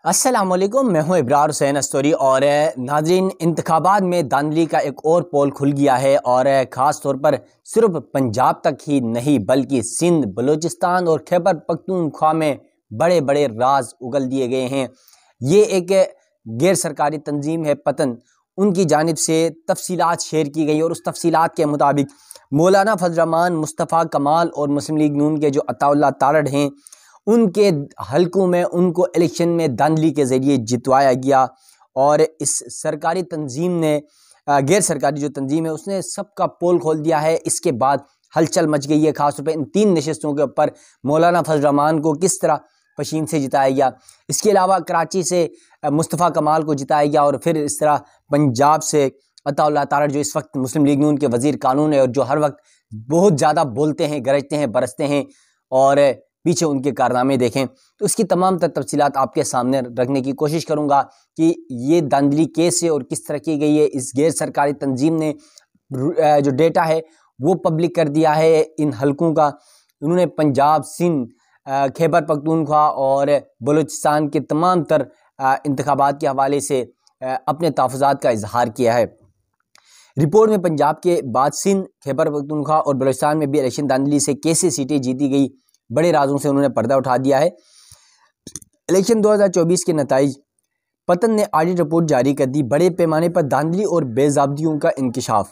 अस्सलामुअलैकुम, मैं हूं इब्रार हुसैन अस्तोरी। और नाज़रीन, इंतखाबात में धांधली का एक और पोल खुल गया है और ख़ास तौर पर सिर्फ पंजाब तक ही नहीं बल्कि सिंध, बलूचिस्तान और खैबर पख्तूनख्वा में बड़े बड़े राज उगल दिए गए हैं। ये एक गैर सरकारी तंजीम है पतन, उनकी जानिब से तफसीलात शेयर की गई और उस तफसीलात के मुताबिक मौलाना फजल रहमान, मुस्तफ़ा कमाल और मुस्लिम लीग नून के जो अताउल्लाह तारड़ हैं उनके हलकों में उनको इलेक्शन में धांधली के ज़रिए जितवाया गया। और इस सरकारी तंजीम ने गैर सरकारी जो तंजीम है उसने सबका पोल खोल दिया है। इसके बाद हलचल मच गई है, खासतौर पर इन 3 नशस्तों के ऊपर मौलाना फजल रहमान को किस तरह पशीन से जिताया गया। इसके अलावा कराची से मुस्तफ़ा कमाल को जिताया गया और फिर इस तरह पंजाब से अताउल्लाह तारड़ जो इस वक्त मुस्लिम लीग नून के वज़ीर कानून है और जो हर वक्त बहुत ज़्यादा बोलते हैं, गरजते हैं, बरसते हैं और पीछे उनके कारनामे देखें, तो इसकी तमाम तफसीलात आपके सामने रखने की कोशिश करूंगा कि ये धांधली कैसे और किस तरह की गई है। इस गैर सरकारी तंजीम ने जो डेटा है वो पब्लिक कर दिया है इन हलकों का। उन्होंने पंजाब, सिंध, खैबर पख्तूनख्वा और बलूचिस्तान के तमाम तर इंतखाबात के हवाले से अपने तहफ़्फ़ुज़ात का इजहार किया है। रिपोर्ट में पंजाब के बाद सिंध, खैबर पख्तूनख्वा और बलूचिस्तान में भी इलेक्शन धांधली से कैसे सीटें जीती गई, बड़े राजों से उन्होंने पर्दा उठा दिया है। इलेक्शन 2024 के नताइज, पतन ने ऑडिट रिपोर्ट जारी कर दी, बड़े पैमाने पर धांधली और बेज़ाब्तियों का इंकशाफ।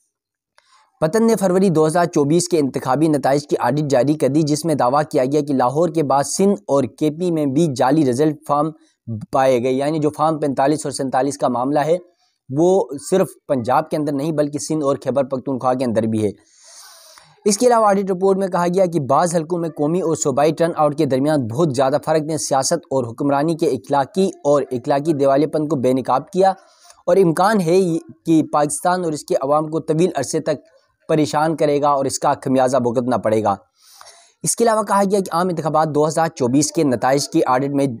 पतन ने फरवरी 2024 के इंतखाबी नताइज की ऑडिट जारी कर दी, जिसमें दावा किया गया कि लाहौर के बाद सिंध और केपी में भी जाली रिजल्ट फार्म पाए गए। यानी जो फार्म 45 और 47 का मामला है वो सिर्फ पंजाब के अंदर नहीं बल्कि सिंध और खैबर पख्तूनख्वा के अंदर भी है। इसके अलावा ऑडिट रिपोर्ट में कहा गया कि बाज़ हलकों में कौमी और सूबाई टर्न आउट के दरमियान बहुत ज़्यादा फ़र्क ने सियासत और हुक्मरानी के इखलाकी दिवालेपन को बेनकाब किया और इम्कान है कि पाकिस्तान और इसके अवाम को तवील अरसे तक परेशान करेगा और इसका खमियाजा भुगतना पड़ेगा। इसके अलावा कहा गया कि आम इंतखाबात 2024 के नताइज की ऑडिट में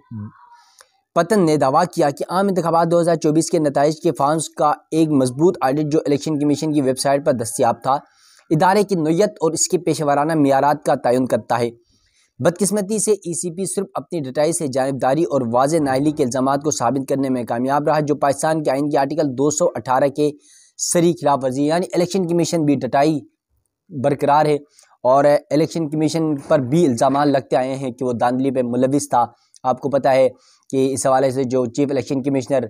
पतन ने दावा किया कि आम इंतखाबात 2024 के नताइज के फॉर्म्स का एक मजबूत ऑडिट जो इलेक्शन कमीशन की वेबसाइट पर दस्तियाब था, इदारे की नोयत और इसके पेशेवराना मियारात का तयन करता है। बदकिस्मती से ECP सिर्फ अपनी डटाई से जानिबदारी और वाज़े नाअहली के इल्ज़ामात को साबित करने में कामयाब रहा, जो पाकिस्तान के आइन के आर्टिकल 218 के सरी खिलाफ वर्जी। यानी इलेक्शन कमीशन भी डटाई बरकरार है और इलेक्शन कमीशन पर भी इल्ज़ाम लगते आए हैं कि वो धांधली पे मुलविस था। आपको पता है कि इस हवाले से जो चीफ इलेक्शन कमिश्नर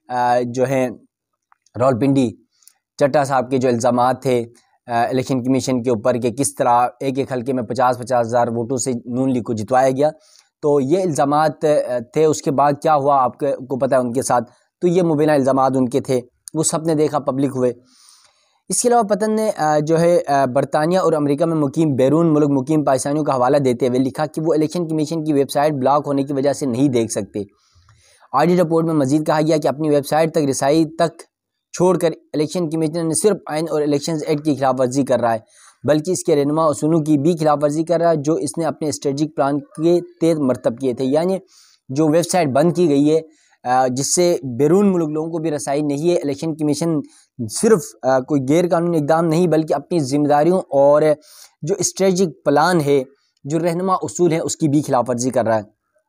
जो हैं रावलपिंडी चट्टा साहब के जो इल्ज़ाम थे इलेक्शन कमीशन के ऊपर कि किस तरह एक एक हल्के में 50-50 हज़ार वोटों से नून लीग को जितवाया गया, तो ये इल्ज़ामात थे। उसके बाद क्या हुआ आपको पता है उनके साथ, तो ये मुबीना इल्ज़ामात उनके थे, वो सब ने देखा, पब्लिक हुए। इसके अलावा पतन ने जो है बरतानिया और अमेरिका में मुकीम, बैरून मुल्क मुकीम पाकिस्तानियों का हवाला देते हुए लिखा कि वो इलेक्शन कमीशन की वेबसाइट ब्लॉक होने की वजह से नहीं देख सकते। ऑडिट रिपोर्ट में मजीद कहा गया कि अपनी वेबसाइट तक रिसाई तक छोड़कर इलेक्शन कमीशन ने सिर्फ आइन और इलेक्शन एक्ट की खिलाफ वर्जी कर रहा है, बल्कि इसके रहनुमा उसूलों की भी खिलाफ वर्जी कर रहा है जो इसने अपने स्ट्रेटजिक प्लान के तहत मरतब किए थे। यानी जो वेबसाइट बंद की गई है जिससे बैरून मुल्क लोगों को भी रसाई नहीं है, इलेक्शन कमीशन सिर्फ कोई गैर कानूनी इक़दाम नहीं बल्कि अपनी जिम्मेदारियों और जो स्ट्रेटजिक प्लान है, जो रहनुमा उसूल हैं, उसकी भी खिलाफ वर्जी कर रहा है।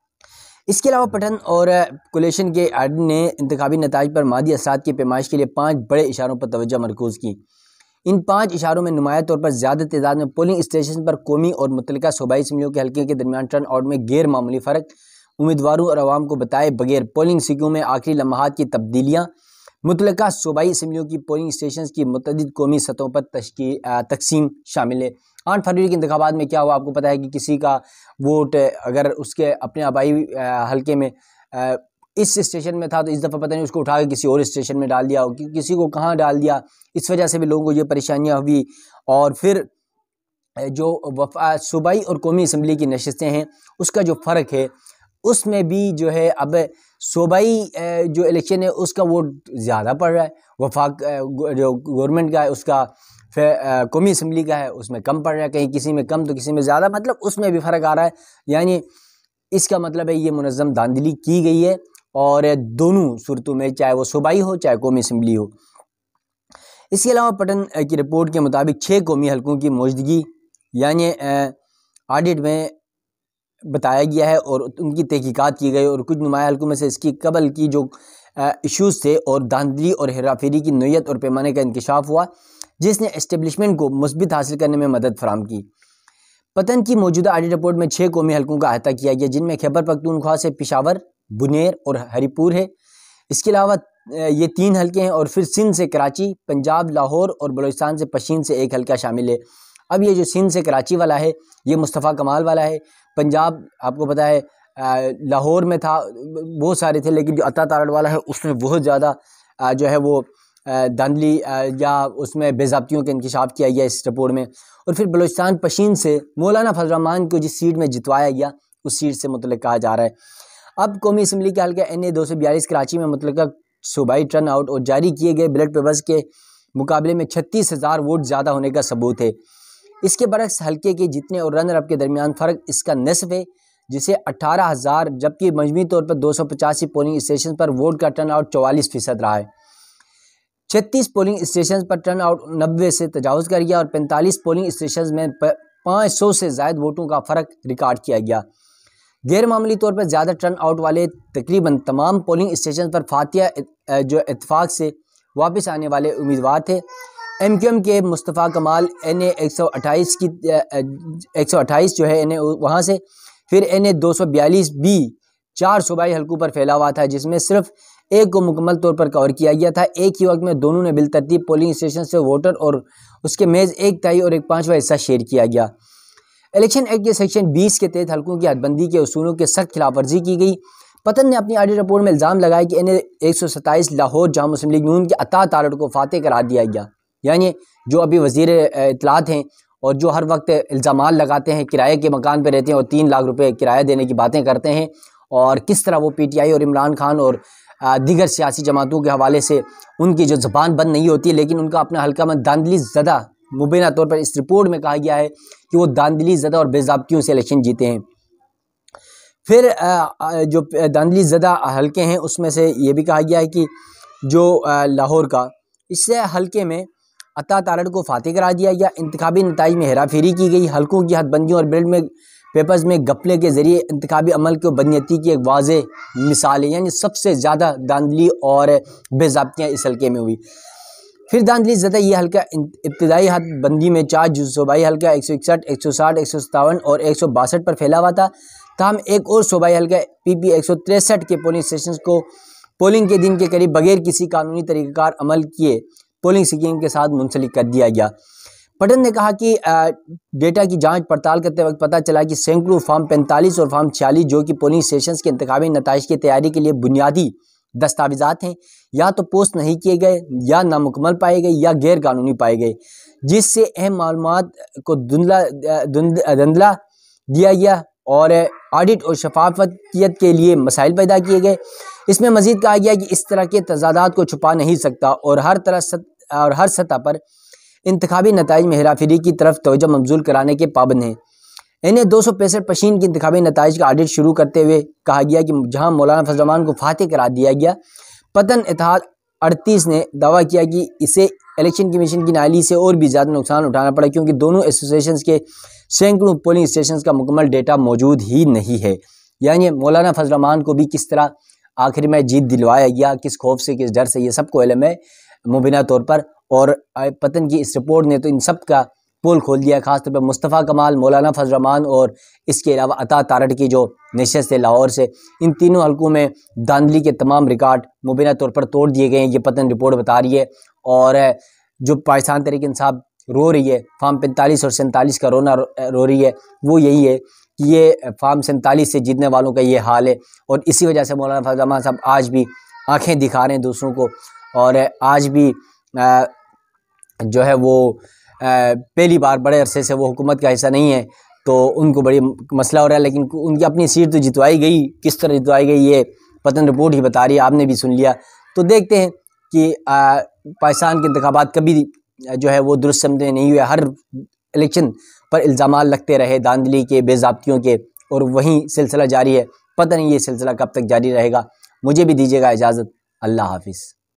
इसके अलावा पटन और कोलेशन के ऑडिट ने इंतखाबी नताइज पर मादी असरात की पैमाइश के लिए 5 बड़े इशारों पर तवज्जो मरकूज़ की। इन 5 इशारों में नुमाया तौर पर ज़्यादा तादाद में पोलिंग स्टेशन पर कौमी और मुतल्लिका सूबाई असम्बलियों के हल्के के दरमियान टर्न आउट में गैर मामूली फ़र्क, उम्मीदवारों और अवाम को बताए बगैर पोलिंग सिक्यों में आखिरी लम्हात की तब्दीलियाँ, मुतल्लिका सूबाई असम्बलियों की पोलिंग स्टेशन की मुतअद्दिद कौमी सतहों पर तकसीम शामिल है। 8 फरवरी के इंतखाबात में क्या हुआ आपको पता है कि किसी का वोट अगर उसके अपने आबाई हल्के में इस स्टेशन में था तो इस दफ़ा पता नहीं उसको उठा के किसी और स्टेशन में डाल दिया, किसी को कहाँ डाल दिया, इस वजह से भी लोगों को ये परेशानियाँ हुई। और फिर जो सूबाई और कौमी असम्बली की नशस्तें हैं उसका जो फ़र्क है उसमें भी जो है अब सूबाई जो इलेक्शन है उसका वोट ज़्यादा पड़ रहा है, वफाक जो गवर्नमेंट का है उसका फिर कौमी असम्बली का है उसमें कम पड़ रहा है, कहीं किसी में कम तो किसी में ज़्यादा, मतलब उसमें भी फ़र्क आ रहा है। यानी इसका मतलब है ये मुनज़्ज़म धांधली की गई है और दोनों सूरतों में, चाहे वो सूबाई हो चाहे कौमी असम्बली हो। इसके अलावा पटन की रिपोर्ट के मुताबिक 6 कौमी हलकों की मौजूदगी, यानी ऑडिट में बताया गया है और उनकी तहकीकात की गई और कुछ नुमाया हल्कों में से इसकी कबल की जो इश्यूज़ थे और धांधली और हेराफेरी की नोयत और पैमाने का इंकशाफ हुआ, जिसने एस्टेब्लिशमेंट को मुस्बित हासिल करने में मदद फराम की। पतन की मौजूदा ऑडिट रिपोर्ट में 6 कौमी हल्कों का अहाता किया गया, जिनमें खैबर पख्तूनख्वा से पेशावर, बुनेर और हरीपुर है। इसके अलावा ये 3 हल्के हैं और फिर सिंध से कराची, पंजाब लाहौर और बलूचिस्तान से पशीन से एक हल्का शामिल है। अब ये जो सिंध से कराची वाला है ये मुस्तफ़ा कमाल वाला है। पंजाब आपको पता है लाहौर में था, बहुत सारे थे, लेकिन जो अता तारड़ वाला है उसमें बहुत ज़्यादा जो है वो धांधली या उसमें बेज़ाब्तियों का इंकशाफ किया गया इस रिपोर्ट में। और फिर बलूचिस्तान पशीन से मौलाना फजल रहमान को जिस सीट में जितवाया गया उस सीट से मुतल्लिक़ कहा जा रहा है। अब कौमी असम्बली के हल्का NA 242 कराची में मुतल्लिक़ा सूबाई टर्न आउट और जारी किए गए बैलेट पेपर्स के मुकाबले में 36,000 वोट ज़्यादा होने का सबूत है। इसके बरक्स हल्के के जीतने और रनर अप के दरमियान फ़र्क इसका निसफ है, जिसे 18,000, जबकि मजमूई तौर पर 285 पोलिंग स्टेशन पर वोट का टर्न आउट 44% रहा है। 36 पोलिंग स्टेशन पर टर्न आउट 90 से तजावज़ कर गया और 45 पोलिंग स्टेशन में 500 से ज़ायद वोटों का फ़र्क रिकॉर्ड किया गया। गैर मामूली तौर पर ज़्यादा टर्न आउट वाले तकरीबन तमाम पोलिंग स्टेशन पर फातिहा जो इत्तेफाक से वापस आने वाले उम्मीदवार थे। MQM के मुस्तफ़ा कमाल NA 128 जो है NA वहाँ से, फिर NA 242 भी 4 सूबाई हल्कों पर फैला हुआ था, जिसमें सिर्फ एक को मुकम्मल तौर पर कवर किया गया था। एक ही वक्त में दोनों ने बिलतरतीब पोलिंग स्टेशन से वोटर और उसके मेज़ 1/3 और 1/5वां हिस्सा शेयर किया गया। इलेक्शन एक्ट के सेक्शन 20 के तहत हल्कों की हदबंदी के उसूलों के सख्त खिलाफ वर्जी की गई। पतन ने अपनी ऑडिट रिपोर्ट में इल्ज़ाम लगाया कि NA 127 लाहौर जाम मुस्लिम लीग नून के अता तारड़ को फातह करार दिया गया। यानी जो अभी वज़ीर इत्तलात हैं और जो हर वक्त इल्ज़ाम लगाते हैं, किराए के मकान पर रहते हैं और 3 लाख रुपए किराया देने की बातें करते हैं, और किस तरह वो PTI और इमरान खान और दीगर सियासी जमातों के हवाले से उनकी जो ज़बान बंद नहीं होती, लेकिन उनका अपना हल्का में धांधली ज़दा, मुबैना तौर पर इस रिपोर्ट में कहा गया है कि वो धांधली ज़दा और बेज़ाब्तियों से इलेक्शन जीते हैं। फिर जो धांधली ज़दा हल्के हैं उसमें से ये भी कहा गया है कि जो लाहौर का, इससे हल्के में अता तारड़ को फातह करार दिया गया। इंतखाबी नताइज में हेरा फेरी की गई। हल्कों की हदबंदियों और बैलेट में पेपर्स में गपले के जरिए इंतखाबी अमल को बदनीयती की एक वाज़ेह मिसाल है। यानी सबसे ज़्यादा धांधली और बेज़ाब्तियाँ इस हल्के में हुई। फिर धांधली ज़दा ये हल्का इब्तदाई हदबंदी में 4 सूबाई हल्का 161, 160, 157 और 162 पर फैला हुआ था। ताहम एक और सूबाई हल्का PP 163 के पोलिंग स्टेशन को पोलिंग के दिन के करीब बगैर किसी कानूनी तरीक़ाकार अमल किए पोलिंग स्कीम के साथ मुंसलिक कर दिया गया। पटन ने कहा कि डेटा की जांच पड़ताल करते वक्त पता चला कि सैकड़ों फॉर्म 45 और फॉर्म 46 जो कि पोलिंग स्टेशन के इंतखाबी नताइज की तैयारी के लिए बुनियादी दस्तावेज़ात हैं, या तो पोस्ट नहीं किए गए, या नामुकम्मल पाए गए, या गैर कानूनी पाए गए, जिससे अहम मालूमात को धुंधला दिया गया और ऑडिट और शफाफियत के लिए मसाइल पैदा किए गए। इसमें मज़ीद कहा गया कि इस तरह के तजादात को छुपा नहीं सकता और हर सतह पर इंतखाबी नताइज में हेराफेरी की तरफ तवज्जो मबज़ूल कराने के पाबंद हैं। NA 265 पशीन की इंतखाबी नताइज का ऑडिट शुरू करते हुए कहा गया कि जहां मौलाना फजल रहमान को फातह करार दिया गया, पतन इत्तेहाद 38 ने दावा किया कि इसे इलेक्शन कमीशन की नाली से और भी ज़्यादा नुकसान उठाना पड़ा, क्योंकि दोनों एसोसिएशन के सैकड़ों पोलिंग स्टेशन का मुकम्मल डेटा मौजूद ही नहीं है। यानी मौलाना फजल रहमान को भी किस तरह आखिर में जीत दिलवाया गया, किस खौफ से, किस डर से, ये सबको इल्म है मुबीना तौर पर। और पतन की इस रिपोर्ट ने तो इन सब का पोल खोल दिया, खासतौर पर मुस्तफ़ा कमाल, मौलाना फजल रहमान और इसके अलावा अता तारड़ की जो नशस्त है लाहौर से, इन तीनों हल्कों में धांधली के तमाम रिकॉर्ड मुबीना तौर पर तोड़ दिए गए हैं। ये पतन रिपोर्ट बता रही है। और जो पाकिस्तान तहरीक इंसाफ रो रही है, फॉर्म 45 और 47 का रोना रो रही है, वो यही है कि ये फॉर्म 47 से जीतने वालों का ये हाल है। और इसी वजह से मौलाना फजल रहमान साहब आज भी आँखें दिखा रहे हैं दूसरों को, और आज भी जो है वो पहली बार बड़े अरसे से वो हुकूमत का हिस्सा नहीं है, तो उनको बड़ी मसला हो रहा है। लेकिन उनकी अपनी सीट तो जितवाई गई, किस तरह जितवाई गई ये पतन रिपोर्ट ही बता रही है, आपने भी सुन लिया। तो देखते हैं कि पाकिस्तान के इंतखाबात कभी जो है वो दुरुस्त समझ में नहीं हुए। हर इलेक्शन पर इल्ज़ामात लगते रहे धांधली के, बेज़ाब्तियों के, और वहीं सिलसिला जारी है। पता नहीं ये सिलसिला कब तक जारी रहेगा। मुझे भी दीजिएगा इजाज़त। अल्लाह हाफिज़।